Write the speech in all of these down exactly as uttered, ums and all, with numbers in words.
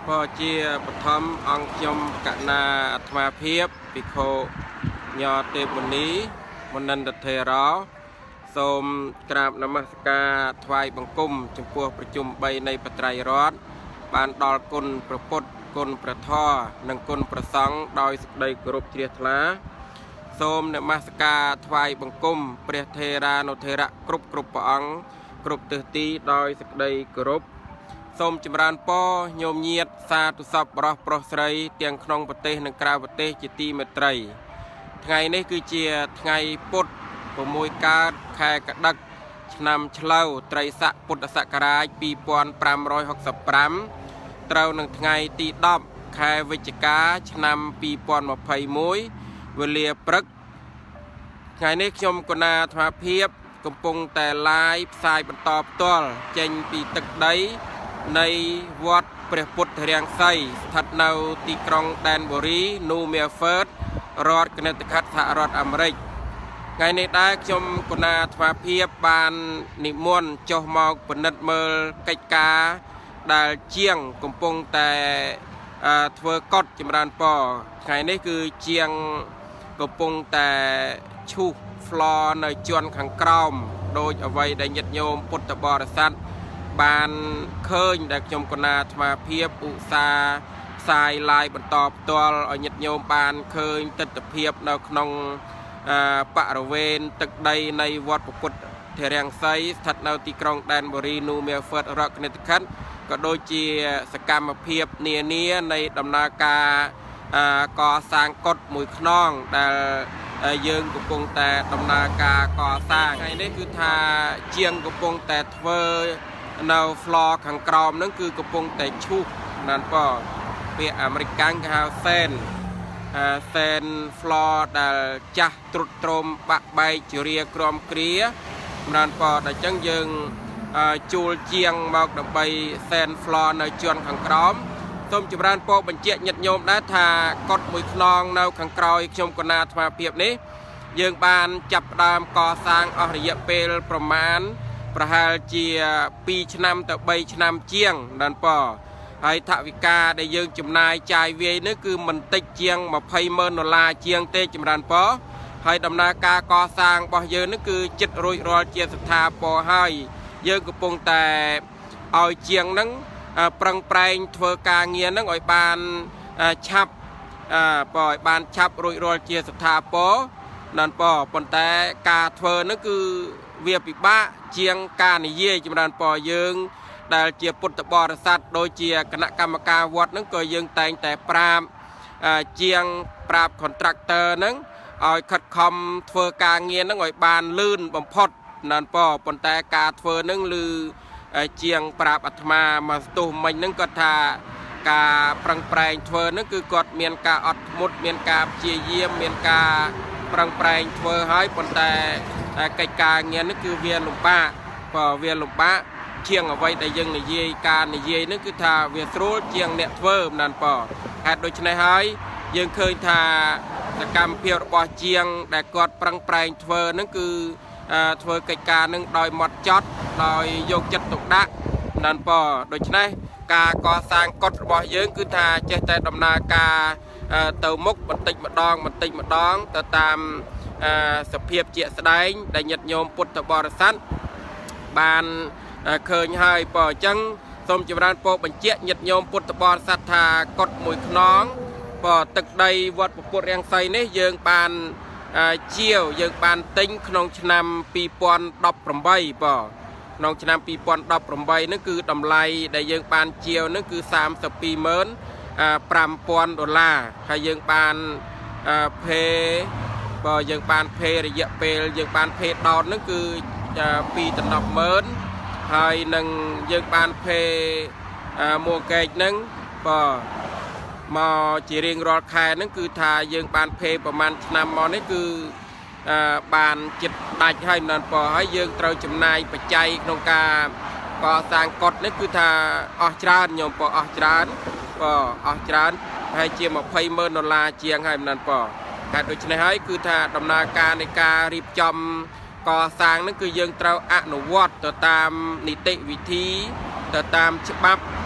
พอเจียปฐมองค์ยมกนาอัตมาเพียบปิโคยอเตบุนีมนันตเทระสมกราบนมัสการถวายบังคมจมพัวประชุมใบในปัตรายรอดบานดอลกุลประพุทธกุลประท่อนังกุลประสังโดยสุดใดกรุบเชียทลาสมนมัสการถวายบังคมเปรียเทราโนเทระกรุบกรุบปองกรุบตือตีโดยสุดใดกรุบสมจิมรานปอโยมเยียดซาตุสับรอปรสไรเตียงคนองประเทศนังกราวประเทศจิตีเมตรัยไงนี่คือเจียไงปุดปมวยกาดแขกดักนำเชลาไตรสะปุตตะกราชปีปอนปรามร้อยหกสิบปรามเต้าหนึ่งไงตีดอบแขวิจกาชนำปีปอนมาภัยมวยเวลียปรึกไงนี่ชมกนาธรรมเพียบกำปงแต่ลายสายบรรทอบตัวเจนปีตึกได้ในวัดเปรียพุทธเรียงไซถัดนาตีกรองแดนบุรีนูเมียเฟิร์ดรอดกนตคัตสหรัฐอเมริกไงในได้ชมกนาธรรมเพียบบานนิมนต์จอมอกปนัดเมลกิจกาดาเจียงกำปงแต่เทวกอดจำรานปอไงนี่คือเจียงกำปงแต่ชูฟลอในจวนขังกรอมโดยเอาไว้ได้ยัดโยมพุทธบริษัทบานเคยได้ชมกนาธรรมเพียบอุษาสายลายบรรทอบตัวเอายัดโยมบานเคยติดเพียบในขนมปะระเวนตึกใดในวัดปกุฎเทเรียงไซถัดนาตีกรองแดนบรีนูเมียเฟิร์ดรักเนติคันก็โดยเจียสกรรมเพียบเนียเนียในดำนาการก่อสร้างกฎมุยขนองแต่ยืงกุปงแต่ดำนาการก่อสร้างไงนี่คือทาเจียงกุปงแต่เทอร์นาฟลอขังกรอมนั่นคือกุปงแต่ชุกนั่นก็เปียอเมริกันกาวเซนเซนฟลอร์ดัลจัตรุตรมปะใบจุเรียกรอมเกลียนั่นก็ได้จังยืงจูลเจียงมอกดับใบเซนฟลอร์ในจวนขังกรอมส้มจุบรานโปบัญเจยัดโยมได้ทากดมุยคลองในขังกรอยชมกนาธรรมเพียบนี้ยืงบานจับดามก่อสร้างอริยเปลประมาณประหารเจียปีชนำแต่ใบชนำเจียงนั่นปอให้ทวิกาได้ยืงจุ่มนายจ่ายเวียนี่คือมันติเจียงมาไพเมินนลาเจียงเตจุมรานปอให้ดำนาการก่อสร้างบ่ยืนนี่คือจิตรุยรอเจียสถาปอให้ยืงกระปงแต่เอาเจียงนั้นปรังแปลงเทวกาเงียนั่งอ่อยบานชับปล่อยบานชับรุยรอเจียสถาปอนั่นปอปนแต่กาเทวนั่นคือเวียปิบะเจียงกาในเย่จุมรานปอยืงได้เจียปุตตบริษัทโดยเจียคณะกรรมการวัดนั้นก็ยังแต่งแต่ปราบเจียงปราบคอนแทคเตอร์นั้นเอาขัดคอมเทอร์กาเงียนนั้นอ่อยบานลื่นบำพดนั่นปอปนแต่กาเทอร์นั้นลือเจียงปราบอัตมามาตุมันนั้นก็ทากาปรังแปลงเทอร์นั้นคือกอดเมียนกาอดมุดเมียนกาเจียเยี่ยมเมียนกาปรังแปลงเทอร์ให้ปนแต่ไก่กาเงียนนั่นคือเวียนหลุมป้าพอเวียนหลุมป้าเชียงเอาไว้แต่ยังในเยี่ยการในเยี่ยนั่นคือทาเวียสโรเชียงเนตเวิร์มนั่นปอหากโดยชนะหายยังเคยทาตะกรรมเพียรบอเชียงแต่กอดปรังแปลงเวิร์นั่นคือเวิร์กิจการนั่งโดยหมดจอดโดยโยกจัดตกดักนั่นปอโดยชนะการก่อสร้างกฎบอยังคือทาเจตดำนาการเติมมุกมันติดมาดองมันติดมาดองแต่ตามสเพียบเจียสไลด์ได้ยัดโยมพุทธบริษัทบานเคยให้ปอจังสมจิบรานโปบัญเจยัดโยมพุทธบริษัททากดมวยขนองปอตึกใดวัดปุตเรียงไซนี่ยืงปานเชี่ยวยืงปานติ้งขนองชนำปีปอนดอกปรมใบปอขนองชนำปีปอนดอกปรมใบนั่นคือดำไลได้ยืงปานเชี่ยวนั่นคือสามสิบปีเมินปรามปอนดอลลาร์ให้ยืงปานเพปอยืงปานเพระยะเปลยืงปานเพดอนนั่นคือปีตันดอกเมินให้หนึ่งยืงปานเพมัวเกจนั่งปอมาจีเรียงรอแค่นั่นคือทายืงปานเพประมาณนำมอนี่คือบานจิตได้ให้นั่นปอให้ยืงเตาจำนายปัจจัยโครงการก่อสร้างกฎนั่นคือทาออจรานโยมปอออจรานปอออจรานให้เจียมมาไพเมินนลาเจียงให้นั่นปอการโดยเฉพาะให้คือทาดำเนินการในการรีบจำก่อสร้างนั่นคือยังเตาอนุวัตต่อตามนิติวิธีต่อตามฉบับ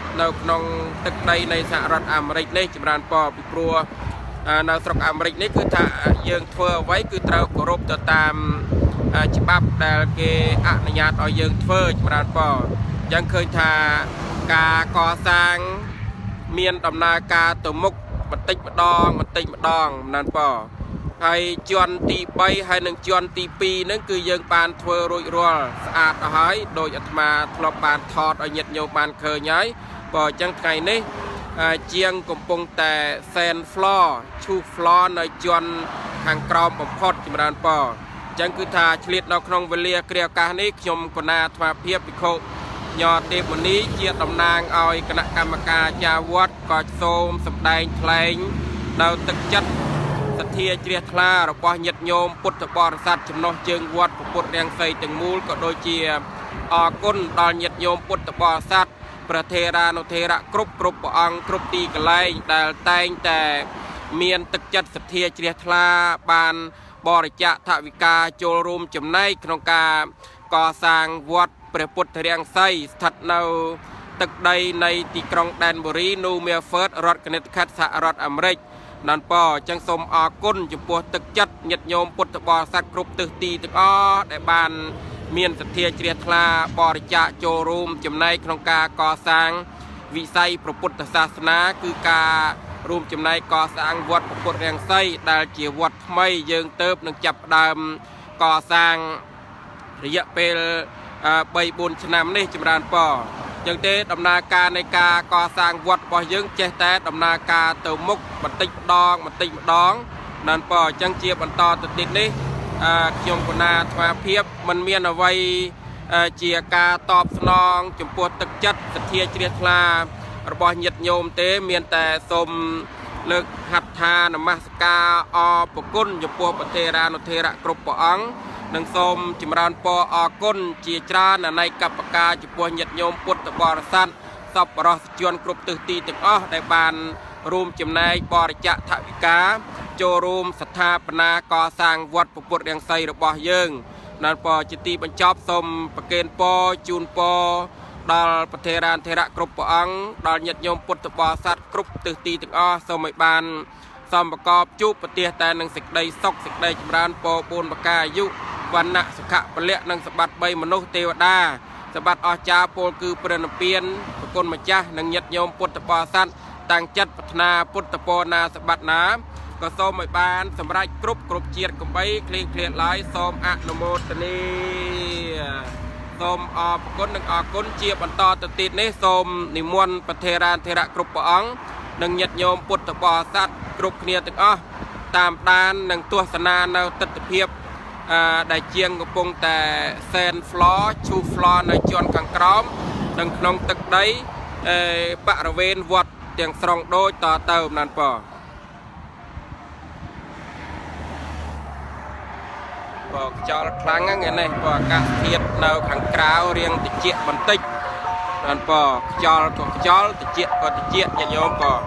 នៅក្នុងទឹកដីនៃសហរដ្ឋអាមេរិកនេះចម្រើនពរពីព្រោះនៅស្រុកអាមេរិកនេះគឺថាយើងធ្វើអ្វីគឺត្រូវគោរពទៅតាមច្បាប់ដែលគេអនុញ្ញាតឲ្យយើងធ្វើចម្រើនពរអញ្ចឹងឃើញថាការកសាងមានដំណើរការទៅមុខបន្តិចម្ដងបន្តិចម្ដងចម្រើនពរហើយជាន់ទីបីហើយនឹងជាន់ទីពីរហ្នឹងគឺយើងបានធ្វើរួចរាល់ស្អាតអស់ហើយដោយអាត្មាធ្លាប់បានថតឲ្យញាតិញោមបានឃើញហើយបើអញ្ចឹងថ្ងៃនេះជាងកំពុងតែសែន floor ឈូស floor នៅជាន់ខាងក្រោមបំផុតចម្រើនពរអញ្ចឹងគឺថាឆ្លៀតនៅក្នុងវេលាគ្រាឱកាសនេះខ្ញុំកណាអាត្មាភាពភិក្ខុញោទេពមុនីជាតំណាងឲ្យគណៈកម្មការចាវត្តក៏សូមសម្ដែងថ្លែងនៅទឹកចិត្តសទ្ធាជ្រះថ្លារបស់ញាតិញោមពុទ្ធបរិស័ទចំណុះជើងវត្តពុទ្ធរាំងសីទាំងមូលក៏ដូចជាអរគុណដល់ញាតិញោមពុទ្ធបរិស័ទព្រះថេរានុថេរៈគ្រប់គ្រប់ព្រះអង្គគ្រប់ទីកន្លែងដែលតែងតែមានទឹកចិត្តសទ្ធាជ្រះថ្លាបានបរិច្ចាគថវិកាចូលរួមចំណែកក្នុងការកសាងវត្តព្រះពុទ្ធរាំងសីស្ថិតនៅទឹកដីនៃទីក្រុងដែនបូរីនូមែលហ្វឺតរដ្ឋ Connecticut សហរដ្ឋអាមេរិកណានប៉អញ្ចឹងសូមអរគុណចំពោះទឹកចិត្តញាតិញោមពុទ្ធបរិស័ទគ្រប់ទិសទីទាំងអស់ដែលបានមានសទ្ធាជ្រះថ្លាបរិច្ចាគចូលរួមចំណែកក្នុងការកសាងវិស័យព្រះពុទ្ធសាសនាគឺការរួមចំណែកកសាងវត្តព្រះពុទ្ធរាំងសីដែលជាវត្តថ្មីយើងទៅនឹងចាប់ផ្ដើមកសាងរយៈពេលបីបួនឆ្នាំនេះចម្រើនពរអញ្ចឹងទេដំណើរការនៃការកសាងវត្តរបស់យើងចេះតែដំណើរការទៅមុខបន្តិចម្ដងបន្តិចម្ដងណានពរអញ្ចឹងជាបន្តទៅទៀតនេះខ្ញុំកណាអាត្មាភាពមិនមានអ្វីជាការតបស្នងចំពោះទឹកចិត្តសទ្ធាជ្រះថ្លារបស់ញាតិញោមទេមានតែសូមលើកហត្ថថានមស្ការអរព្រគុណចំពោះព្រះថេរានុថេរៈគ្រប់ព្រះអង្គនិងសូមចម្រើនពរអរគុណជាច្រើនអនេកបការចំពោះញាតិញោមពុទ្ធបរិស័ទសប្បុរសជនគ្រប់ទិសទីទាំងអស់ដែលបានរួមចំណែកបរិច្ចាគថវិកាចូលរួមស្ថាបនាកសាងវត្តព្រះពុទ្ធរាំងសីរបស់យើងណានពរជាទីបញ្ចប់សូមប្រគេនពរជូនពរដល់ព្រះថេរានុថេរៈគ្រប់ព្រះអង្គដល់ញាតិញោមពុទ្ធបរិស័ទគ្រប់ទិសទីទាំងអស់សូមឲ្យបានសំប្រកបជួបប្រទេសតែនឹងសេចក្តីសុខសេចក្តីចម្រើនពរបួនប្រការអាយុវណ្ណៈសុខៈពលៈនិងសម្បត្តិបីមនុស្សទេវតាសម្បត្តិអស្ចារ្យពលគឺព្រះនិព្វានប្រគុណម្ចាស់និងញាតិញោមពុទ្ធបរិស័ទតាំងចិត្តប្រាថ្នាពុទ្ធពរណាសម្បត្តិណាក៏សូមឲ្យបានសម្រេចគ្រប់គ្រប់ជាតិកំបីគ្លៀងគ្លៀតឡើយសូមអនុមោទនាសូមអរគុណនិងអរគុណជាបន្តទៅទៀតនេះសូមនិមន្តព្រះថេរានុថេរៈគ្រប់ព្រះអង្គនិងញាតិញោមពុទ្ធបរិស័ទគ្រប់គ្នាទាំងអស់តាមដាននិងទស្សនានៅទិដ្ឋភាពដែលជាងកំពុងតែសែន floor ឈូស floor នៅជាន់ខាងក្រោមនិងក្នុងទឹកដីបរិវេណវត្តទាំងស្រុងដូចតទៅណានពរបើខ្យល់ខ្លាំងហ្នឹងនេះបើអាកាសធាតុនៅខាងក្រៅរៀងត្រជាក់បន្តិចណានពរខ្យល់ក៏ខ្យល់ត្រជាក់ក៏ត្រជាក់ញាតិញោមពរ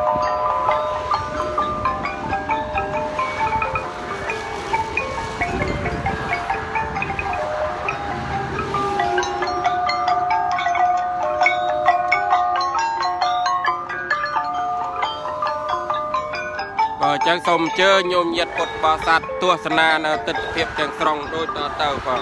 អញ្ចឹងសូមអញ្ជើញញោមញាតិពុទ្ធបរិស័ទទស្សនានៅទិដ្ឋភាពទាំងស្រុងដូចតទៅបង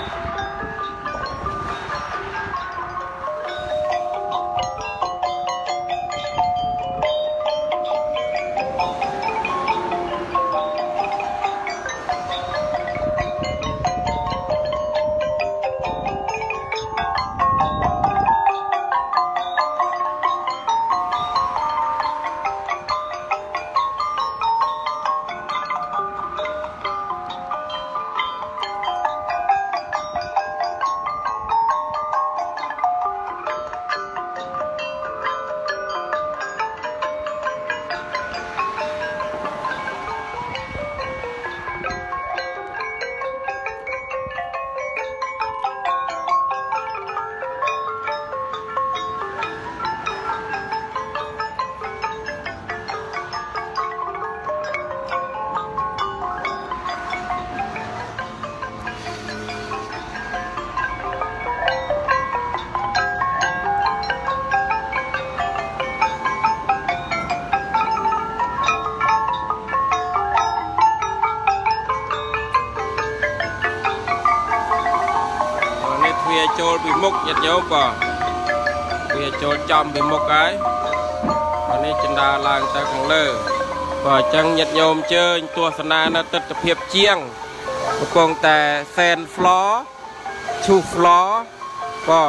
ចូលពីមុខញាតិញោមបងវាចូលចំពីមុខហើយអានេះចិន្តាឡើងទៅខាងលើបើអញ្ចឹងញាតិញោមជើញទស្សនានៅទិដ្ឋភាពជាងកំពុងតែសែន floor ឈូ floor បង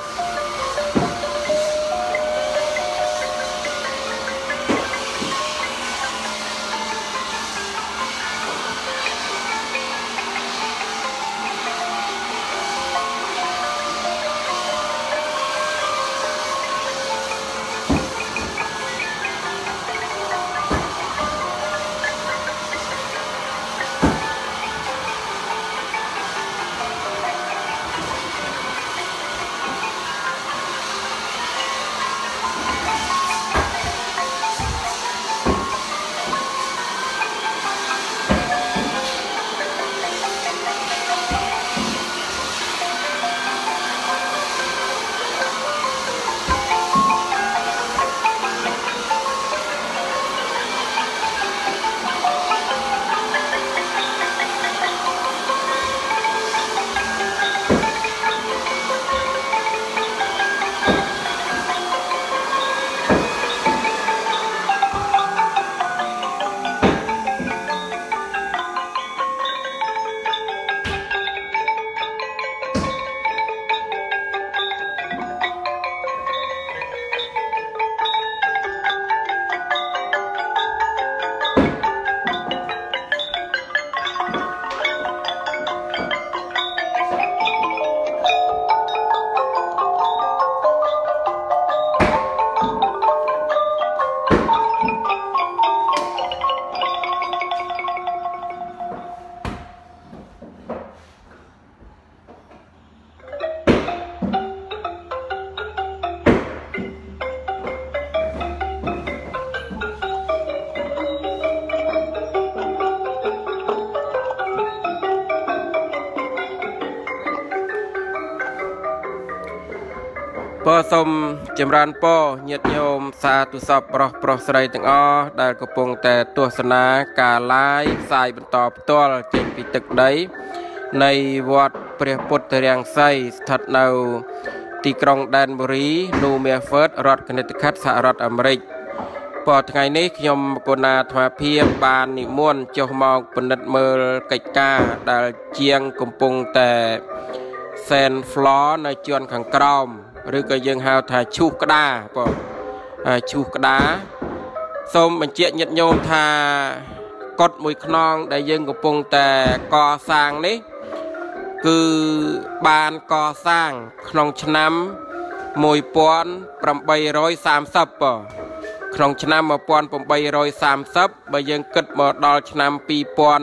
បើសូមចម្រើនពរញាតិញោមសាទុសពប្រុសប្រុសស្រីទាំងអស់ដែលកំពុងតែទស្សនាការ live ផ្សាយបន្តផ្ទាល់ចេញពីទឹកដីនៃវត្តព្រះពុទ្ធរាំងសីស្ថិតនៅទីក្រុងដែនបុរី New Milford រដ្ឋ Connecticut សហរដ្ឋអាមេរិកព្រោះថ្ងៃនេះខ្ញុំកូណាអាត្មាភាពបាននិមន្តចុះមកពិនិត្យមើលកិច្ចការដែលជាងកំពុងតែសែន floor នៅជាន់ខាងក្រោមឬក៏យើងហៅថាឈូសក្តារបងឈូសក្តារសូមបញ្ជាក់ញាតិញោមថាកុដិមួយខ្នងដែលយើងកំពុងតែកសាងនេះគឺបានកសាងក្នុងឆ្នាំmột nghìn tám trăm ba mươiបងក្នុងឆ្នាំmột nghìn tám trăm ba mươiបើយើងគិតមកដល់ឆ្នាំhai nghìn hai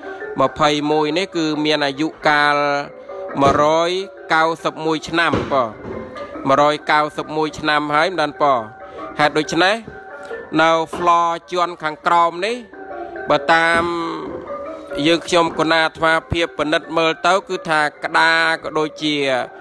mươi mốtនេះគឺមានអាយុកាលmột trăm chín mươi mốtឆ្នាំបងmột trăm chín mươi mốtឆ្នាំហើយមិនដឹងបងហេតុដូច្នេះនៅ floor ជាន់ខាងក្រោមនេះបើតាមយើងខ្ញុំកណាអាត្មាភាពពិនិត្យមើលទៅគឺថាក្តារក៏ដូចជា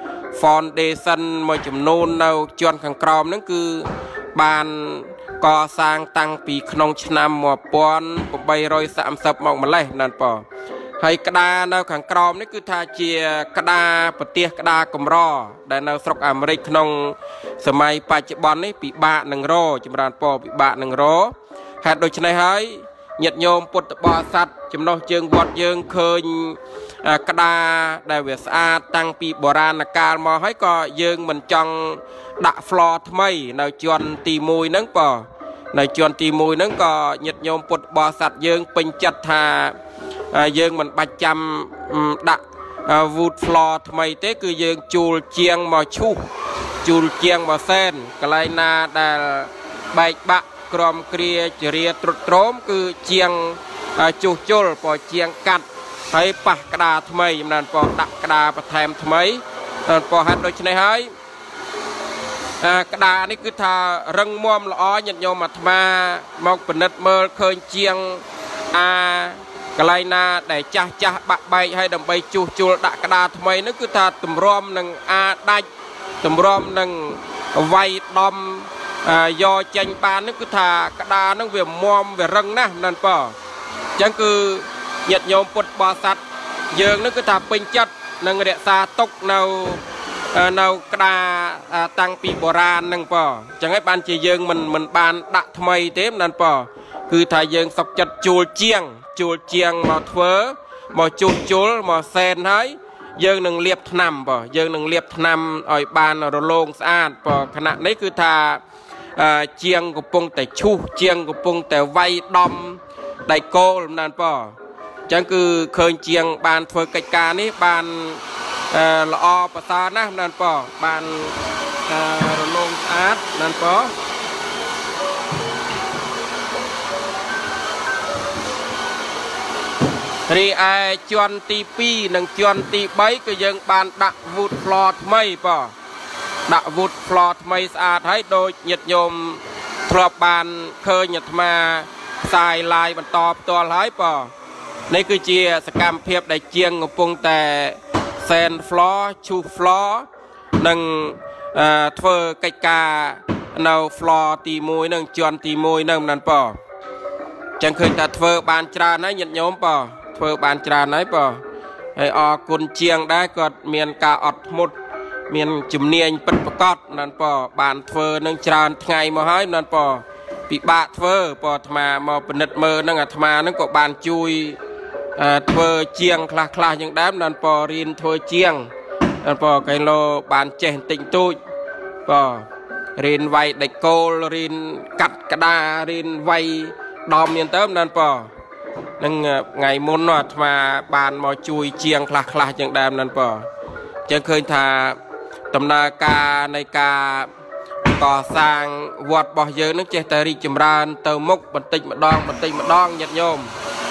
foundation មួយចំនួននៅជាន់ខាងក្រោមហ្នឹងគឺបានកសាងតាំងពីក្នុងឆ្នាំmột nghìn tám trăm ba mươiមកម្លេះណាស់បងហើយក្តារនៅខាងក្រោមនេះគឺថាជាក្តារប្រទេសក្តារកម្រដែលនៅស្រុកអាមេរិកក្នុងសម័យបច្ចុប្បន្ននេះពិបាកនឹងរកចម្រើនពរពិបាកនឹងរកហេតុដូច្នេះហើយញាតិញោមពុទ្ធបរិស័ទចំណុះជើងវត្តយើងឃើញក្តារដែលវាស្អាតតាំងពីបុរាណកាលមកហើយក៏យើងមិនចង់ដាក់ floor ថ្មីនៅជាន់ទីមួយហ្នឹងបងនៅជាន់ទីមួយហ្នឹងក៏ញាតិញោមពុទ្ធបរិស័ទយើងពេញចិត្តថាយើងមិនបាច់ចាំដាក់ wood floor ថ្មីទេគឺយើងជួលជាងមកឈូសជួលជាងមកសែនកន្លែងណាដែលបែកបាក់ក្រមគ្រាជារាត្រុតត្រោមគឺជាងជួសជុលពជាងកាត់ហើយប៉ះក្តារថ្មីចំណានពដាក់ក្តារបន្ថែមថ្មីដល់ពហេតុដូច្នេះហើយក្តារនេះគឺថារឹងមាំល្អញាតិញោមអាត្មាមកពិនិត្យមើលឃើញជាងអាកន្លែងណាដែលចាស់ចាស់បាក់បែកហើយដើម្បីជួសជុលដាក់ក្តារថ្មីនោះគឺថាតម្រាំនឹងអាដាច់តម្រាំនឹងវាយដំយកចេញបាននោះគឺថាក្តារនឹងវាមាំវារឹងណាស់ណាស់បងអញ្ចឹងគឺញាតិញោមពុទ្ធបរិស័ទយើងនឹងគឺថាពេញចិត្តនឹងរក្សាទុកនៅនៅក្តារតាំងពីបុរាណហ្នឹងប៉ចឹងហើយបានជាយើងមិនមិនបានដាក់ថ្មីទេមិនណាប៉គឺថាយើងសុកចិត្តជួលជាងជួលជាងមកធ្វើមកជួសជុលមកសែនហើយយើងនឹងលាបថ្នាំប៉យើងនឹងលាបថ្នាំឲ្យបានរលោងស្អាតប៉ខណៈនេះគឺថាជាងកំពុងតែឈូសជាងកំពុងតែវាយដំដៃគោលមិនណាប៉ចឹងគឺឃើញជាងបានធ្វើកិច្ចការនេះបានល្អប្រសើរណាស់ណានប៉បានរលោងស្អាតណានប៉រីឯជាន់ទីពីរនិងជាន់ទីបីគឺយើងបានដាក់ wood floor ថ្មីប៉ដាក់ wood floor ថ្មីស្អាតហើយដូចញាតិញោមធ្លាប់បានឃើញអាត្មាផ្សាយ live បន្តផ្ទាល់ហើយប៉នេះគឺជាសកម្មភាពដែលជាងកំពុងតែសែន floor ឈូស floor និងធ្វើកិច្ចការនៅ floor ទីមួយនឹងជាន់ទីមួយនឹងមិនប៉ចឹងឃើញថាធ្វើបានច្រើនហើយញាតិញោមប៉ធ្វើបានច្រើនហើយប៉ហើយអរគុណជាងដែរគាត់មានការអត់ធ្មត់មានជំនាញពិតប្រាកដណានប៉បានធ្វើនឹងច្រើនថ្ងៃមកហើយណានប៉ពិបាកធ្វើប៉អាត្មាមកពិនិត្យមើលនឹងអាត្មានឹងក៏បានជួយធ្វើជាងខ្លះខ្លះយ៉ាងដើមណានប៉រៀនធ្វើជាងណានប៉កៃឡូបានចេះបន្តិចតួចប៉រៀនវាយដៃគោលរៀនកាត់ក្តាររៀនវាយដំយ៉ាងទៅណានប៉នឹងថ្ងៃមុនអាត្មាបានមកជួយជាងខ្លះខ្លះយ៉ាងដើមណានប៉ចឹងឃើញថាដំណើរការនៃការកសាងវត្តរបស់យើងនឹងចេះតែរីកចម្រើនទៅមុខបន្តិចម្ដងបន្តិចម្ដងញាតិញោម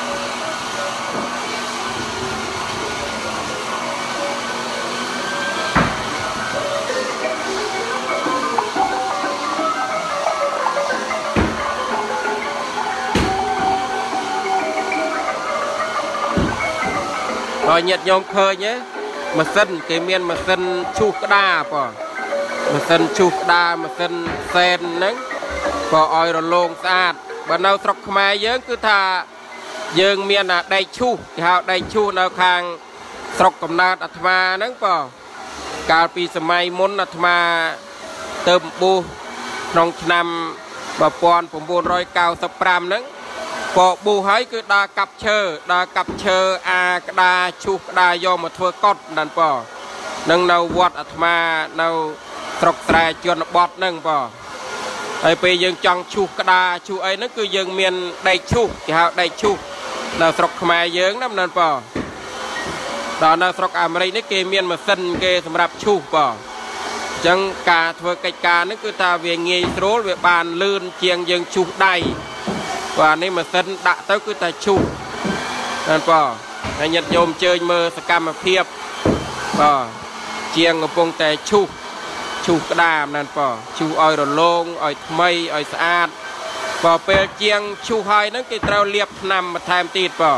ហើយញាតិញោមឃើញទេម៉ាស៊ីនគេមានម៉ាស៊ីនឈូសក្តារប៉ម៉ាស៊ីនឈូសក្តារម៉ាស៊ីនសែនហ្នឹងក៏ឲ្យរលោងស្អាតបើនៅស្រុកខ្មែរយើងគឺថាយើងមានដែកឈូសគេហៅដែកឈូសនៅខាងស្រុកកំណើតអាត្មាហ្នឹងប៉កាលពីសម័យមុនអាត្មាទៅបំពុះក្នុងឆ្នាំmột nghìn chín trăm chín mươi lămហ្នឹងក៏ប៊ូហើយគឺដើរកាប់ឈើដើរកាប់ឈើអាក្តារឈូសក្តារយកមកធ្វើកុដណានប៉នឹងនៅវត្តអាត្មានៅស្រុកស្រែជនបទហ្នឹងប៉ហើយពេលយើងចង់ឈូសក្តារឈូសអីហ្នឹងគឺយើងមានដែកឈូសគេហៅដែកឈូសនៅស្រុកខ្មែរយើងណាណានប៉ដល់នៅស្រុកអាមេរិកនេះគេមានម៉ាស៊ីនគេសម្រាប់ឈូសប៉អញ្ចឹងការធ្វើកិច្ចការនេះគឺថាវាងាយស្រួលវាបានលឿនជាងយើងឈូសដៃបាទនេះម៉ាស៊ីនដាក់ទៅគឺតែឈូសណានប៉ហើយញាតិញោមជើញមើលសកម្មភាពបាទជាងកំពុងតែឈូសឈូសក្តារណានប៉ឈូសឲ្យរលោងឲ្យថ្មីឲ្យស្អាតបើពេលជាងឈូសហើយហ្នឹងគេត្រូវលាបថ្នាំបន្ថែមទៀតប៉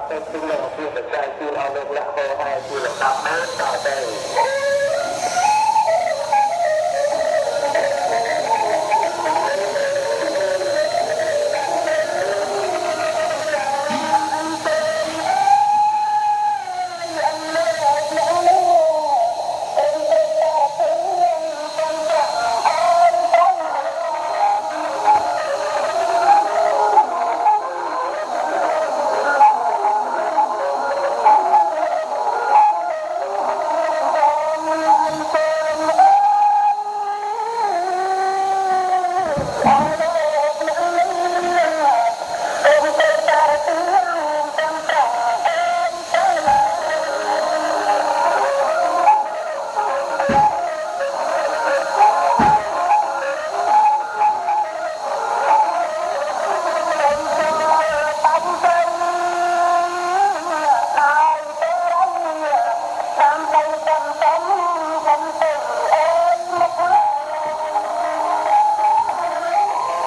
เป็นสิ่งหนึ่งที่จะใจคือเอาลงละโคให้คือระดับน้ำต่อไปเ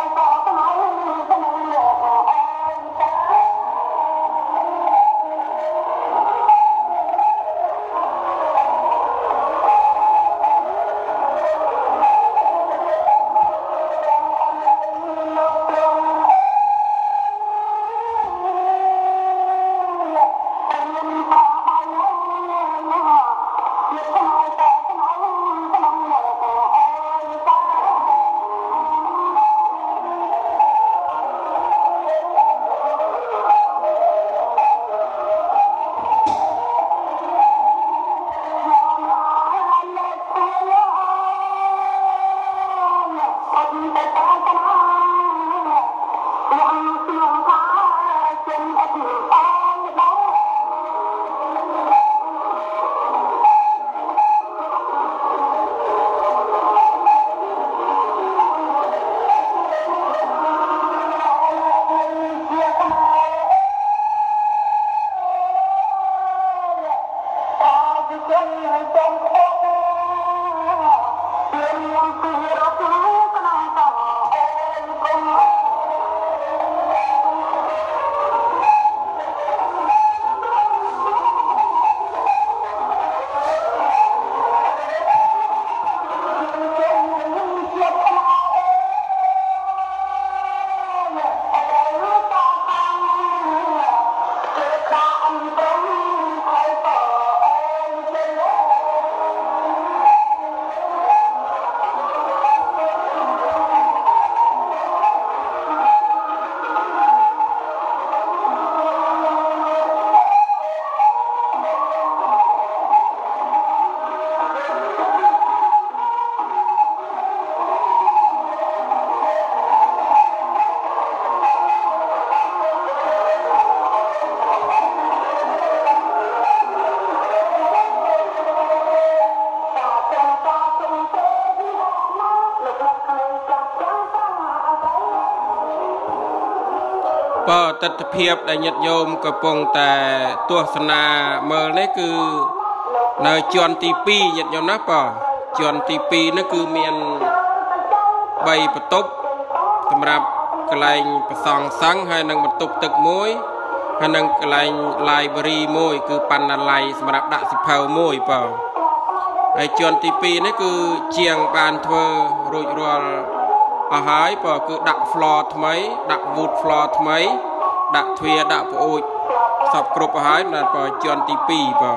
បើទស្សនភាពដែលញាតិញោមកំពុងតែទស្សនាមើលនេះគឺនៅជាន់ទីពីរញាតិញោមណាបើជាន់ទីពីរនេះគឺមានបីបន្ទប់សម្រាប់កន្លែងប្រសង់សង្ឃហើយនឹងបន្ទប់ទឹកមួយហើយនឹងកន្លែង library មួយគឺបណ្ណាល័យសម្រាប់ដាក់សិភៅមួយបើហើយជាន់ទីពីរនេះគឺជាងបានធ្វើរួចរាល់អស់ហើយបើគឺដាក់ floor ថ្មីដាក់ wood floor ថ្មីដាក់ទ្វារដាក់ប្អូចសពគ្រប់អស់ហើយដល់បើជាន់ទីពីរបើ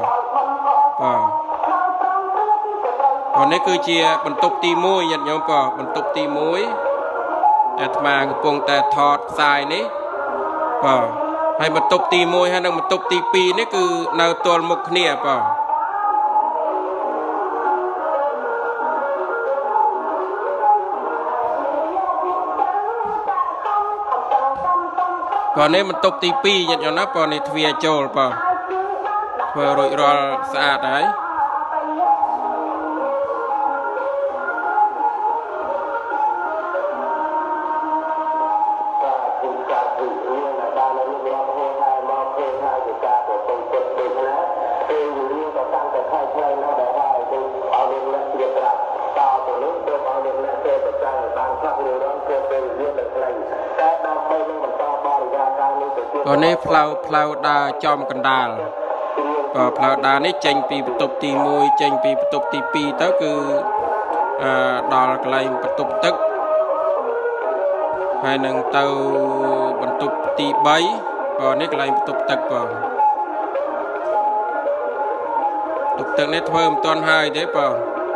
បើនេះគឺជាបន្ទប់ទីមួយញាតិញោមបើបន្ទប់ទីមួយអាត្មាកំពុងតែថតផ្សាយនេះបើហើយបន្ទប់ទីមួយហើយនិងបន្ទប់ទីពីរនេះគឺនៅទល់មុខគ្នាបើបើនេះបន្ទប់ទីពីរញាតិញោមណាបើនេះទ្វារចូលបើធ្វើរួចរាល់ស្អាតហើយបើនេះផ្លូវផ្លូវដើរចំកណ្ដាលបើផ្លូវដើរនេះចេញពីបន្ទប់ទីមួយចេញពីបន្ទប់ទីពីរទៅគឺអឺដល់កន្លែងបន្ទប់ទឹកហើយនឹងទៅបន្ទប់ទីបីបើនេះកន្លែងបន្ទប់ទឹកបើបន្ទប់ទឹកនេះធ្វើមិនទាន់ហើយទេបើ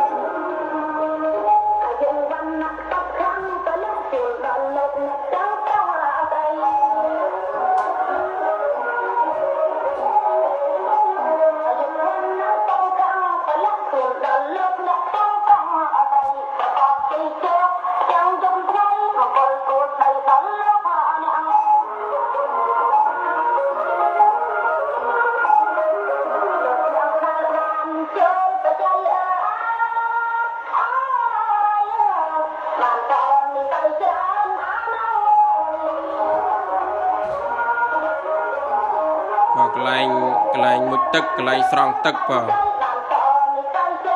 កន្លែងកន្លែងមុជទឹកកន្លែងស្រង់ទឹកបើ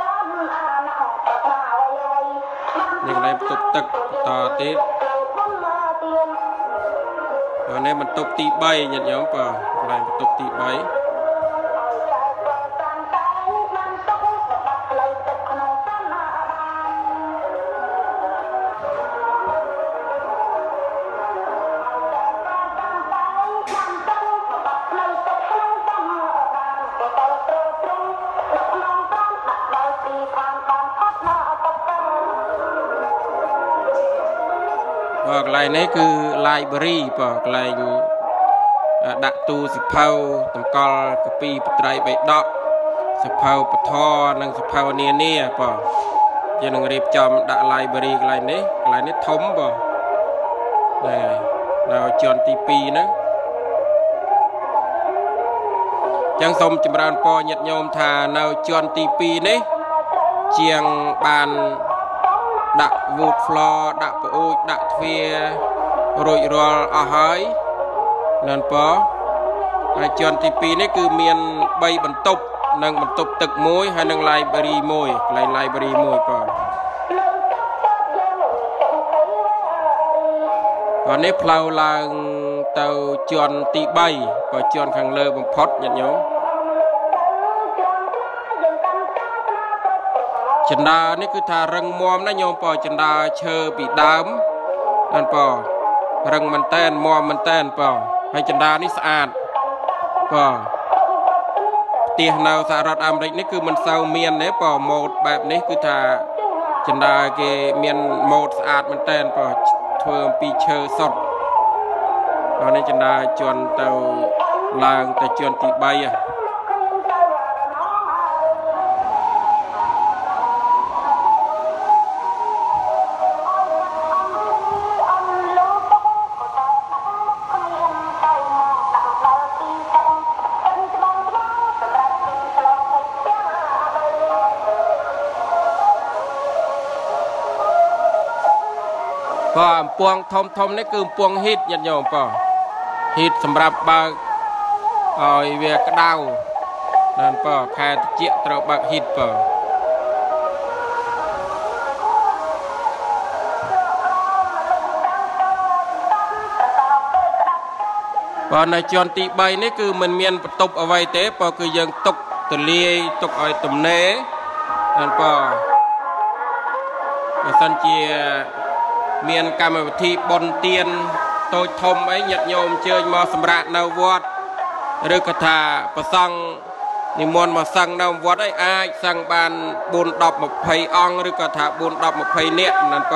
នេះកន្លែងបន្ទប់ទឹកបន្តទៀត còn này mình tục tí bay nhận nhóm vào lại mình tục tí bay và lại này cứ library và lại đặt tu sập phao tầm col copy trai bảy đọ sập phao bật thò năng sập phao nia nia và giờ năng riệp chom đặt library lại này lại này thống và này nào chọn tivi nữa chẳng xong chấm ran po nhật nhôm thà nào chọn tivi này chiang bàn đặt vụt floor đặt bộ đặt phia rồi rồi ở hơi nên có chọn tivi này cứ miền bay bẩn tục nâng bẩn tục tực môi hay nâng library môi lại library môi còn còn nếu plau là tàu chọn tị bay và chọn khang lơ bằng phốt nhận nhớ chân đa này cứ thà răng mòm nó nhôm bò chân đa chờ bị đám nên bò răng mình tên mòm mình tên bò hay chân đa này sạch bò tiền nào xả rọt am đấy này cứ mình sau miền đấy bò mộtแบบnày cứ thà chân đa cái miền một sạch mình tên bò thường bị chờ sọt còn này chân đa chọn tàu làng tàu chọn tị bay àก็ปวงทอมทอมนี่คือปวงฮิตยันโยมก็ฮิตสำหรับบางไอ้เวียกระดาวนั่นก็แค่เจี๊ยตระบักฮิตก็ก็ในจวนตีใบนี่คือมันเมียนตบเอาไว้เตะก็คือยังตกตะเลียตกไอ้ตุ่มเน่นั่นก็สันเจียเมียนกรรมวิธีบนเตียนโตทมไอ้หยัดโยมเชิญมาสำราญนาววัดหรือกระถาประสังนิมนต์มาสั่งนาววัดไอ้อายสั่งบานบุญดอกมะไพองหรือกระถาบุญดอกมะไพเนียนั่นก็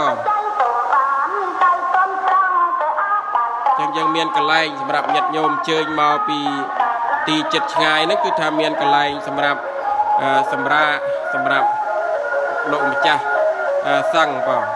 ยังยังเมียนกระไลสำหรับหยัดโยมเชิญมาปีตีเจ็ดไงนั่นคือทำเมียนกระไลสำหรับสำราสำหรับโลกมิจ้าสั่งเปล่า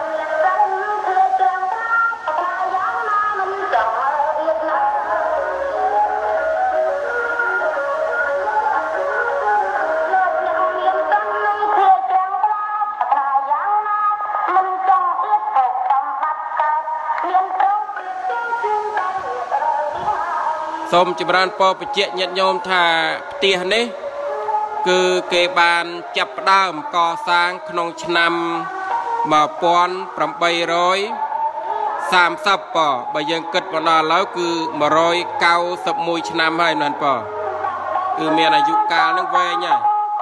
ส้มจิบรานปอปเจญโยมธาเตียนี้คือเกบานจับดามก่อสร้างขนมชนำมาปอนปรำใบร้อยสามสับปอใบยังเกิดมานานแล้วคือมาร้อยเก้าสับมวยชนำให้นั่นปอคือเมียอายุกานั่งเวเนี่ย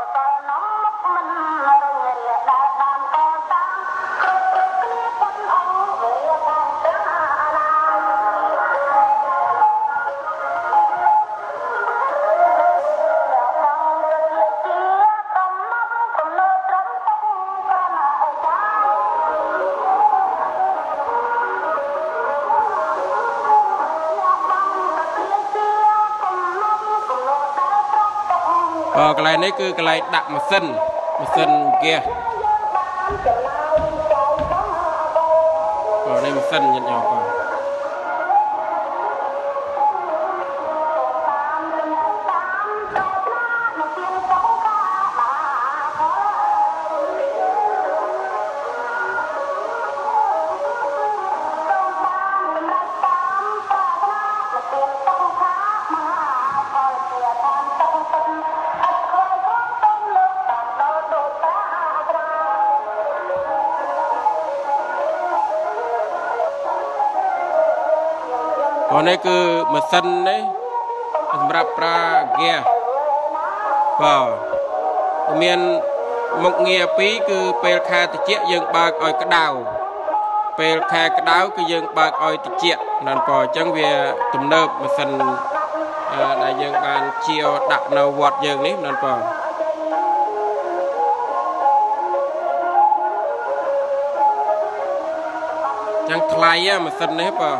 กลายนี้คือกลายดักมาเส้นมาเส้นเกียร์ก็ในมาเส้นยันยาวก่อน còn đây cứ mà sân đấyสำหรับปลาเกียบ่មានមុខងារពីរគឺពេលខែត្រជាក់យើងបើកឲ្យក្តៅពេលខែក្តៅគឺយើងបើកឲ្យត្រជាក់นั่นป่อអញ្ចឹងវាទំនើបម៉ាស៊ីនដែលយើងបានជាវដាក់នៅវត្តយើងនេះนั่นป่อចឹងថ្លៃម៉ាស៊ីននេះป่อ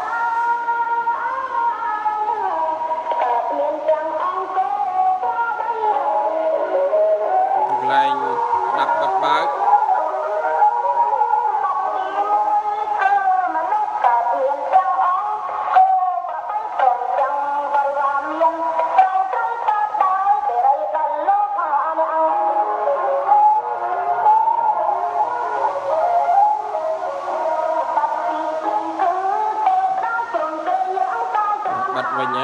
បាត់វិញហ៎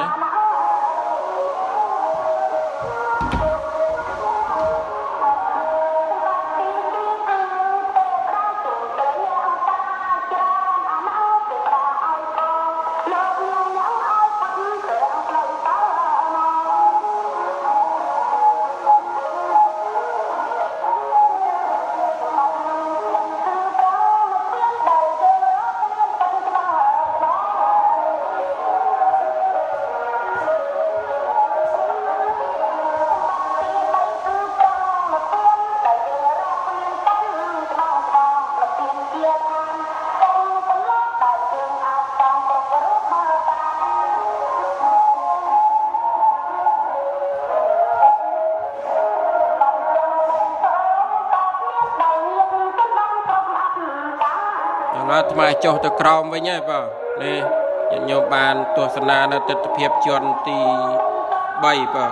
ថ្មចុះទៅក្រោមវិញហើយបងនេះញាតិញោមបានទស្សនានៅទិដ្ឋភាពជាន់ទី3បង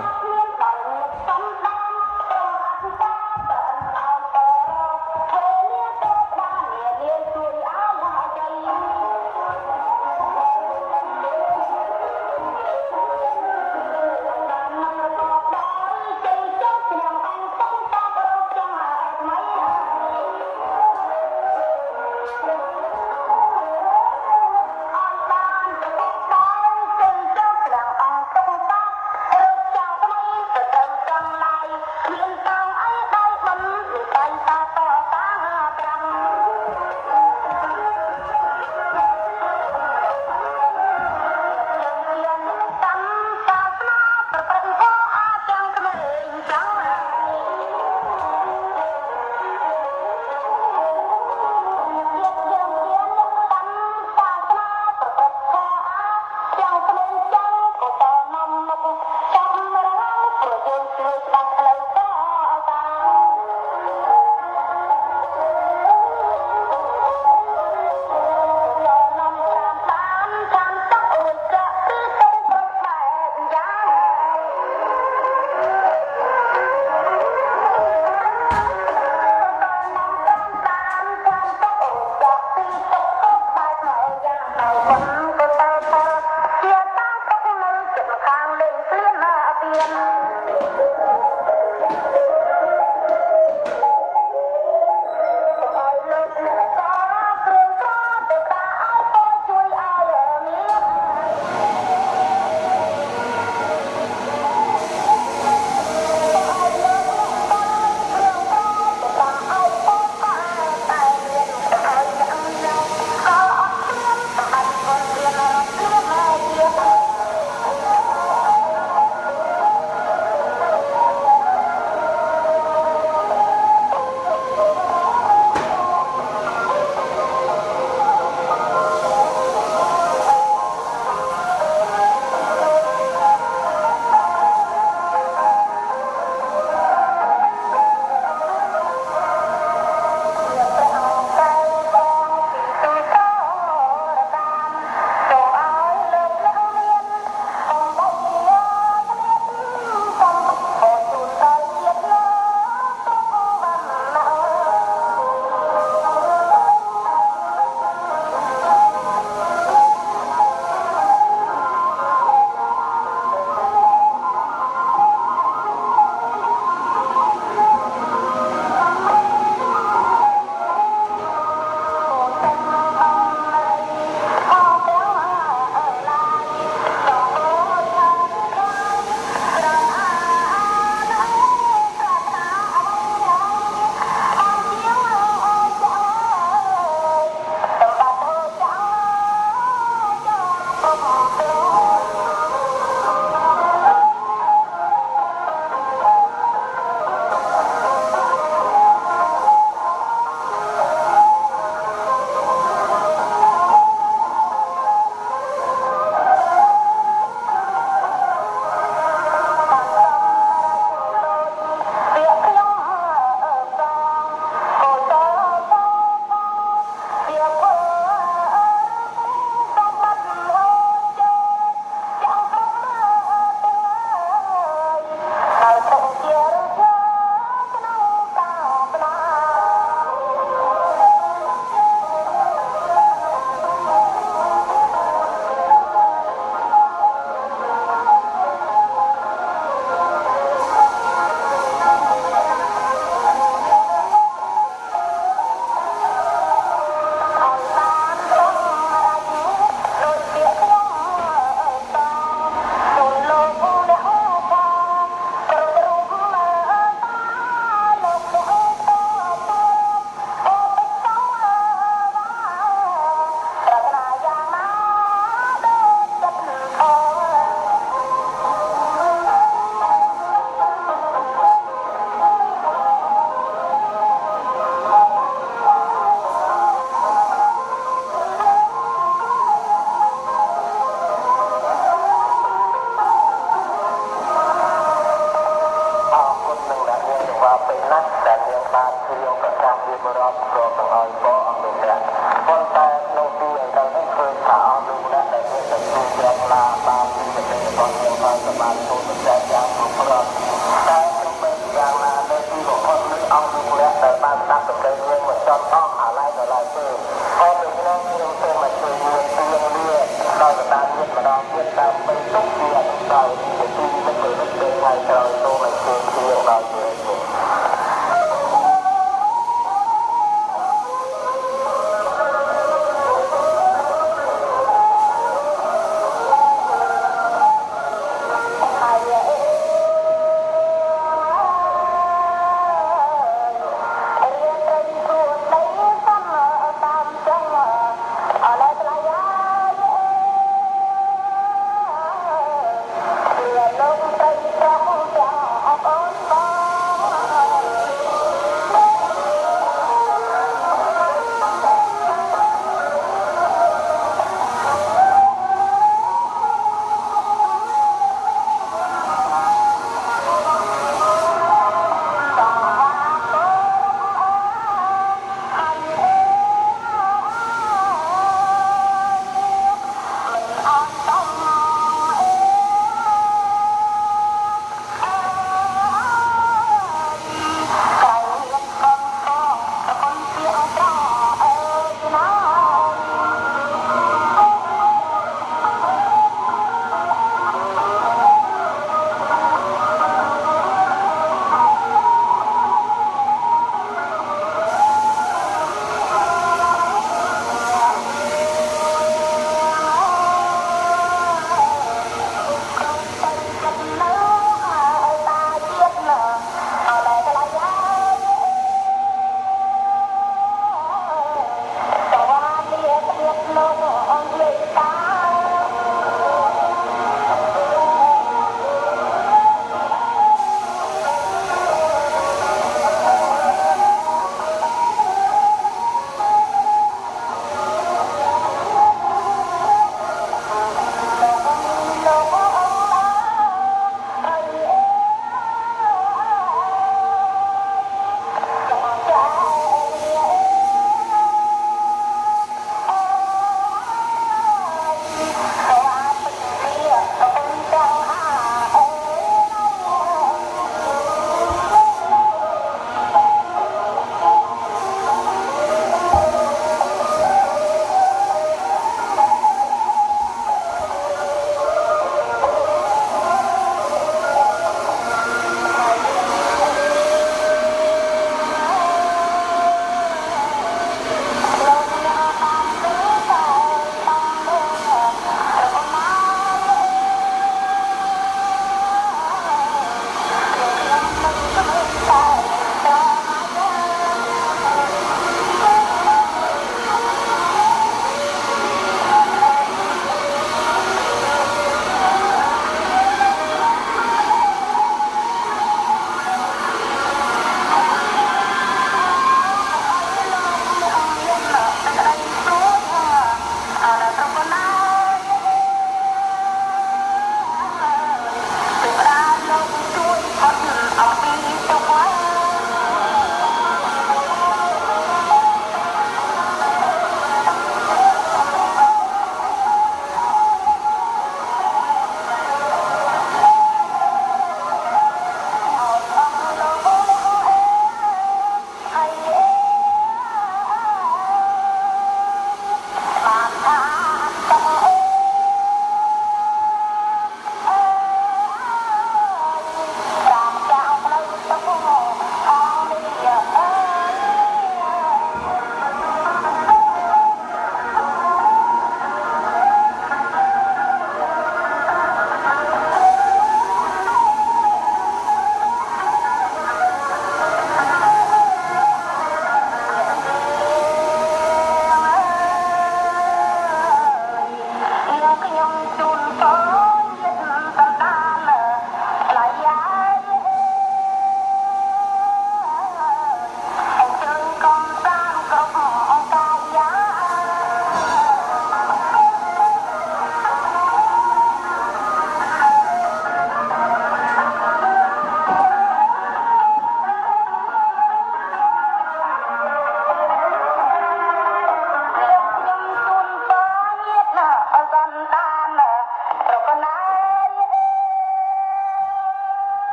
Hãy subscribe cho kênh Ghiền Mì Gõ để không bỏ lỡ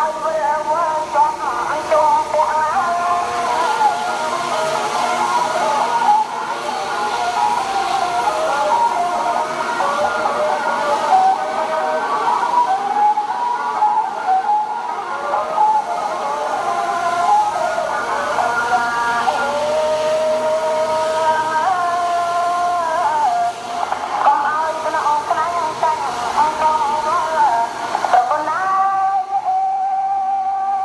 เ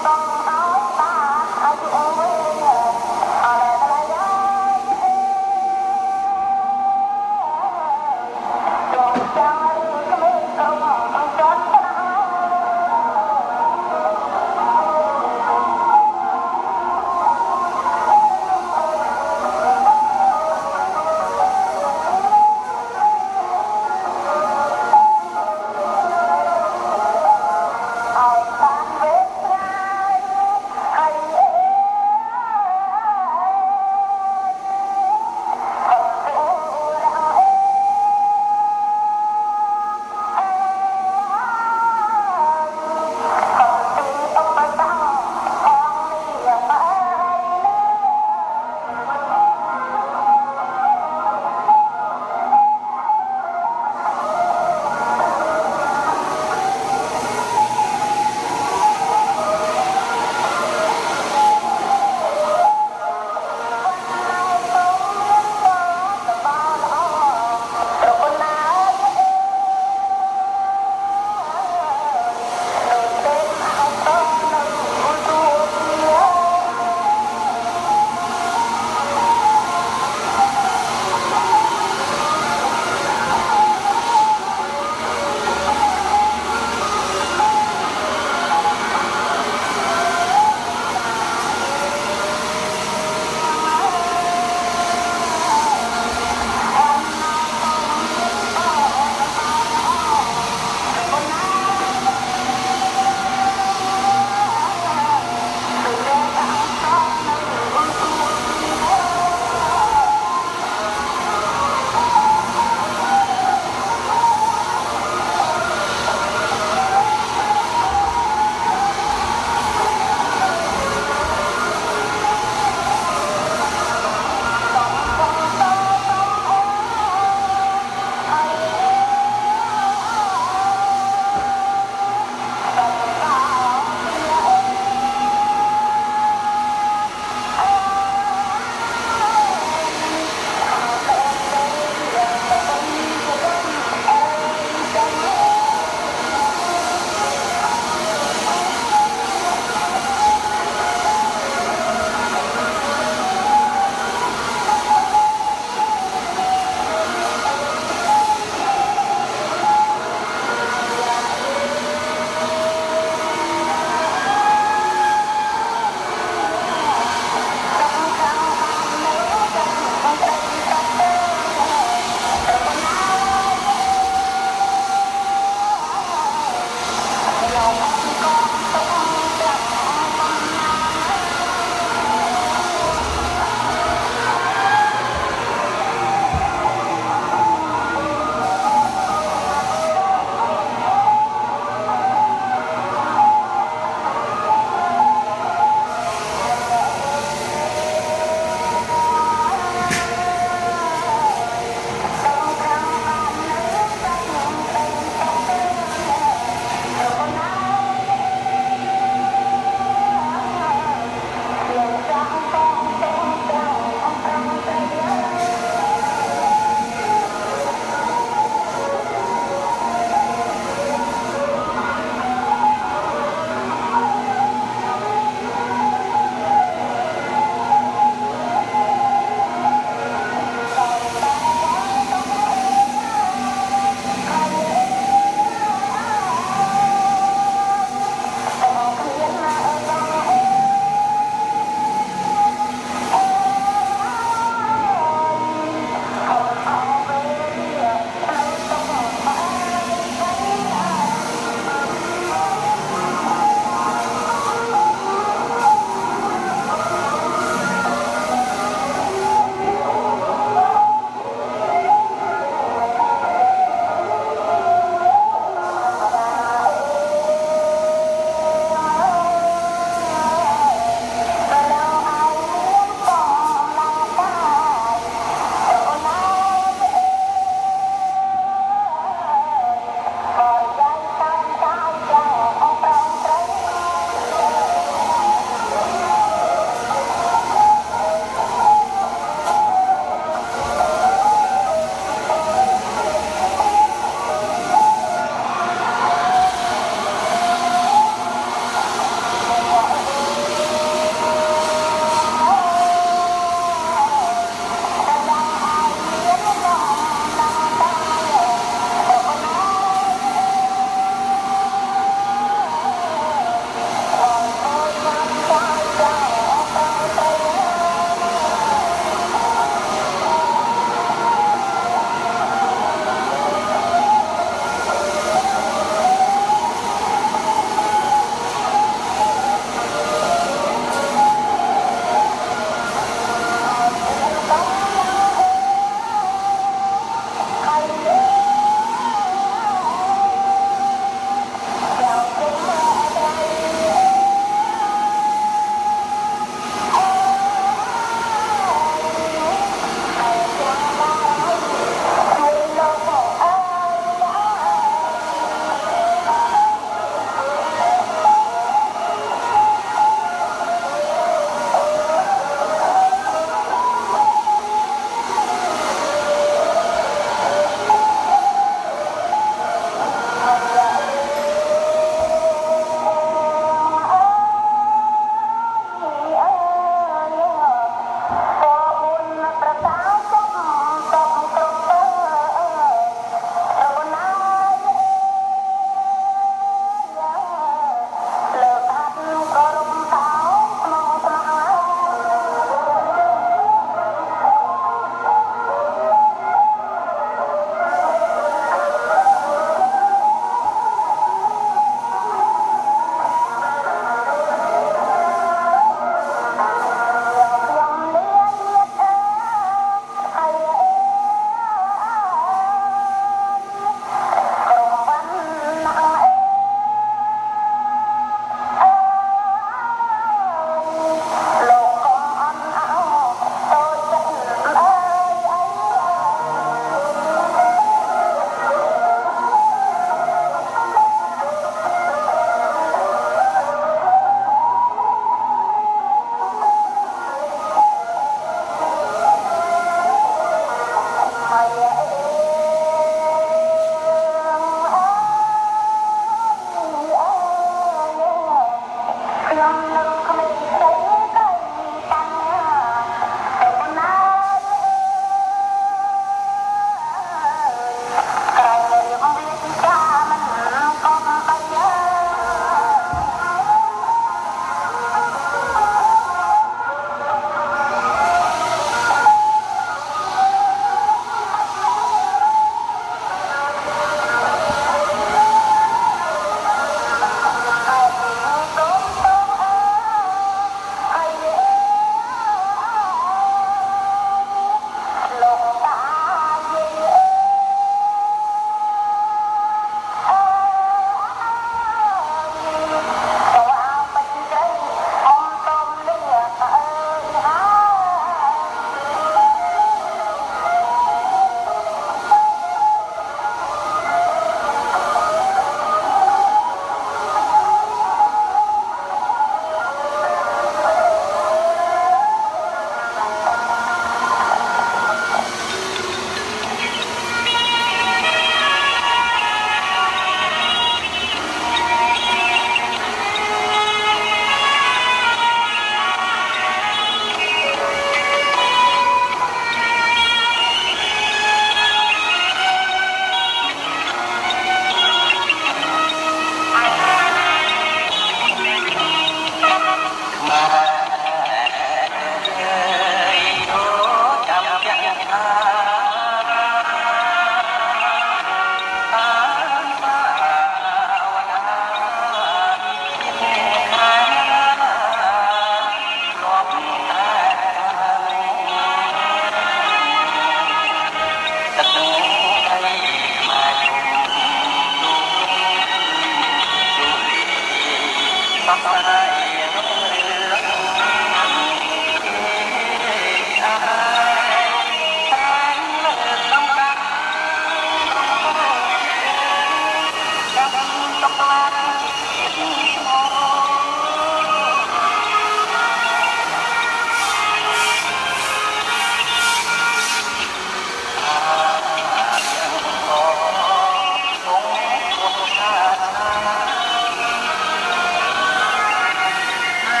เ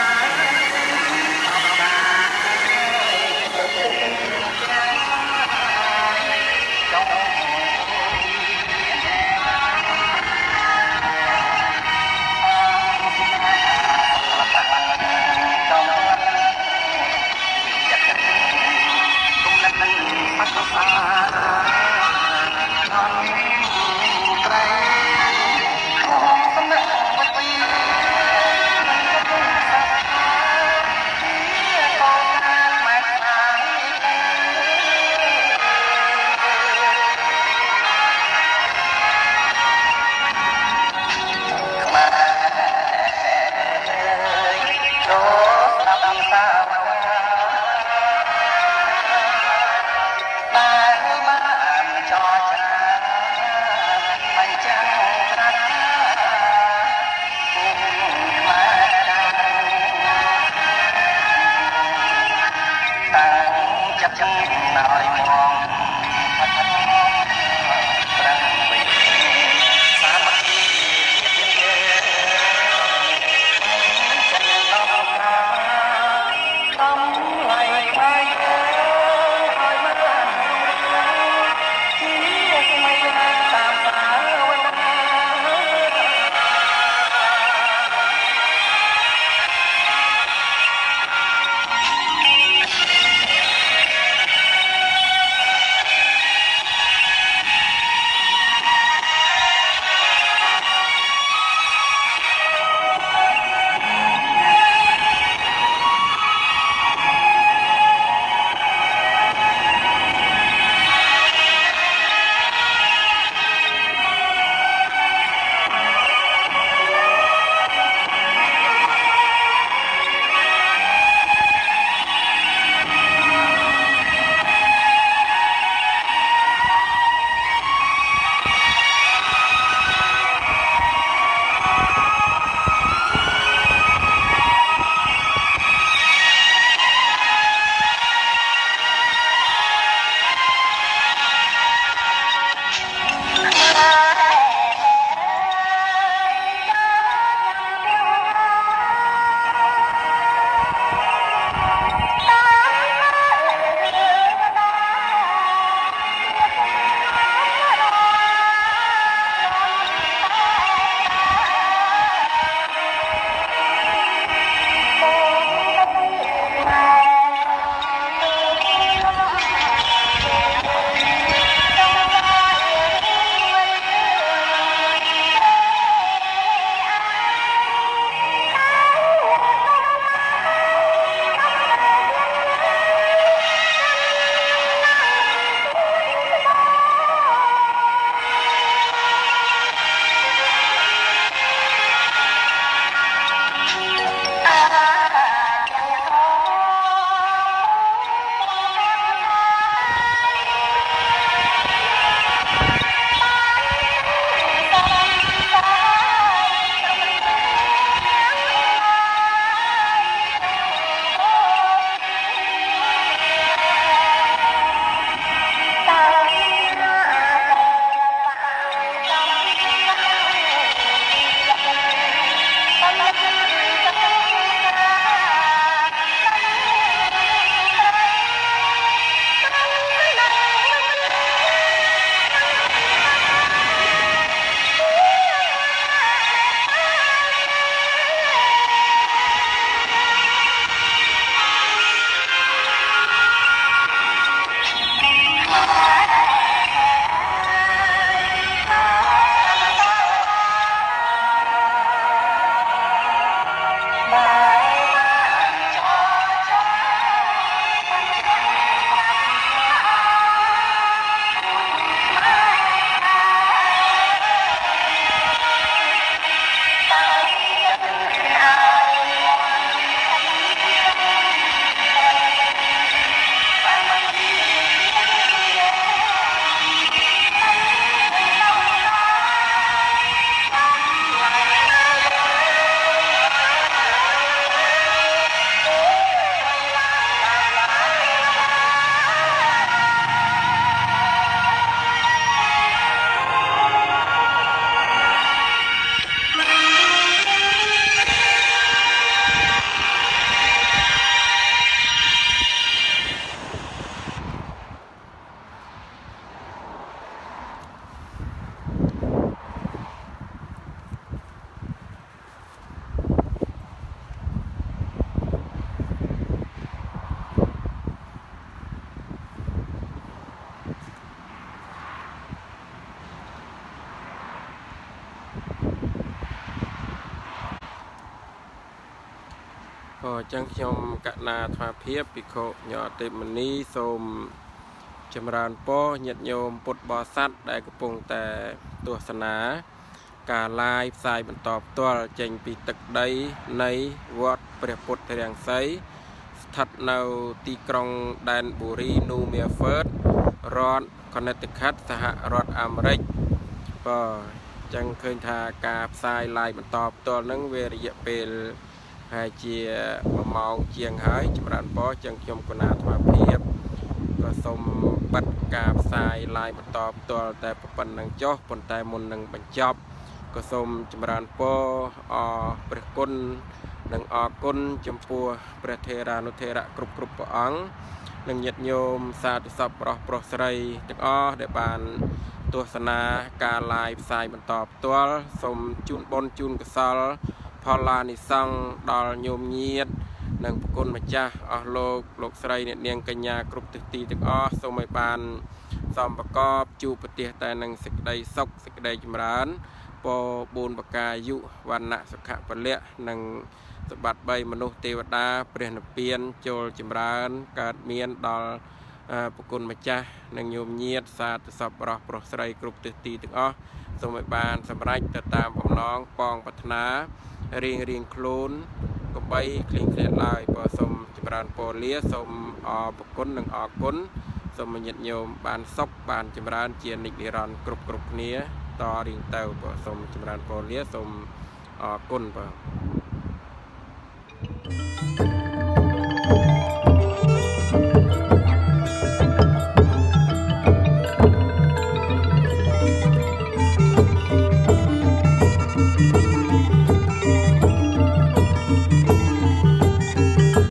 พอจังชมกะนาทาเพียบปิโคยอเตมนีสมจำรานโปหยัดโยมปุตบอสัตได้กระปงแต่ตัวสนาการลายสายบรรทอบตัวเจงปีตึกใดในวัดเปรียบปุตเรียงไซสถัดเนาตีกรองแดนบุรีนูเมียเฟิร์ดรอนคอนเนติคัตสหรัฐอเมริกก็จังเคยทากาบสายลายบรรทอบตัวนั้นเวริยเปลhai chia mà mong chiang hái chấm rán bó chân chôm của nát hòa phiệpก็สมบัติกาบสายลายบรรทอบตัวแต่ปันนังจ่อปนแต่มนนังบรรจบก็สมจำรานโปอประกุลนังอกุลจมปัวประเทรานุเทระกรุบกรุบปอังนังยัดโยมสาธุสัพรอปรสไรตึกอ้อได้บานตัวสนาการลายสายบรรทอบตัวสมจุนบนจุนกสลพอลานิสังดอลโยมเงียดนังปกุลมาจ้าอโลกโลกสไรเนี่ยเนียงกัญญากรุบตึกตีตึกอ้อสมัยปานสอมประกอบจูปฏิแต่นังสกได้ซกสกได้จำรานปอบูนปกายุวันณะสุขะปะเละนังสบัดใบมนุษย์เทวดาเปลี่ยนเปลี่ยนโจลจำรานการเมียนดอลปกุลมาจ้านังโยมเงียดสาตสับรอปรสไรกรุบตึกตีตึกอ้อสมัยปานสมัยแต่ตามผมน้องปองปัฒนาเรียงเรียงโคลนก็ใบคลิงเคลียลายผสมจำรานโปเลียสมอปกุลหนึ่งอกุลสมยัดโยมบานซกบานจำรานเจียนินิรันกรุบกรุบเนี้ยต่อเรียงเต่าผสมจำรานโปเลียสมอกุล